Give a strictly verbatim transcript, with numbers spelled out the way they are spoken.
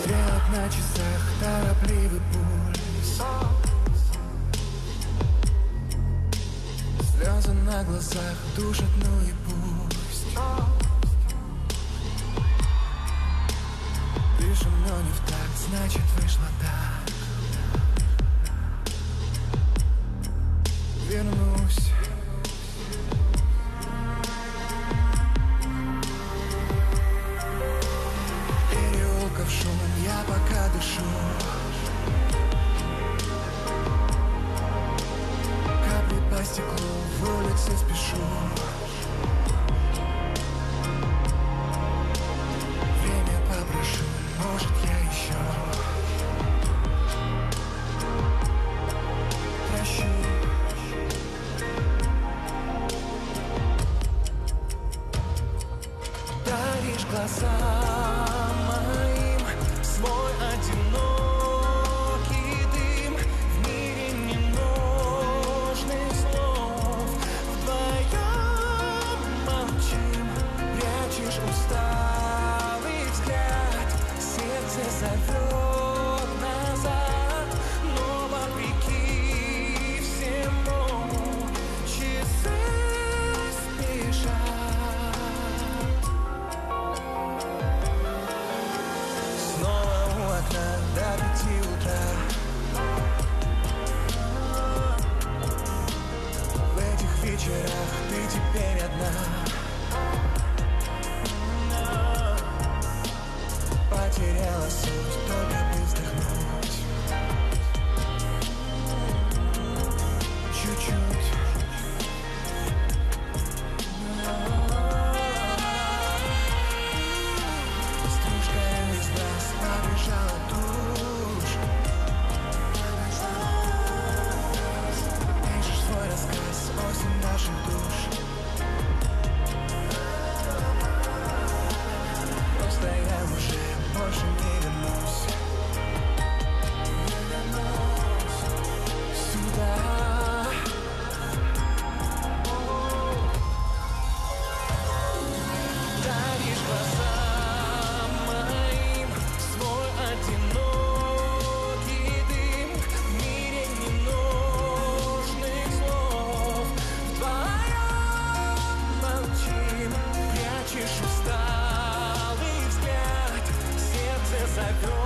Стрелок на часах, торопливый пульс, слезы на глазах душат, ну и пусть. Дышим, но не в такт, значит вышло так. Вернусь. Переулков шум, я пока дышу. Капли по стеклу, в улице спешу. Время попрошу, может я еще прощу. Даришь глазам моим свой одинокий дым. В мире ненужных слов вдвоем молчим. Прячешь усталый взгляд, сердце зовет назад. Но вопреки всему часы спешат. Снова у окна до пяти утра. В этих вечерах ты теперь одна. Потеряла суть, только бы вздохнуть чуть-чуть. Стружка из глаз побежала тушь. Пишешь свой рассказ после наших душ. Просто я уже больше не вернусь сюда. Даришь глазам моим свой одинокий дым. В мире ненужных слов вдвоем молчим. Прячешь усталый взгляд, сердце зовет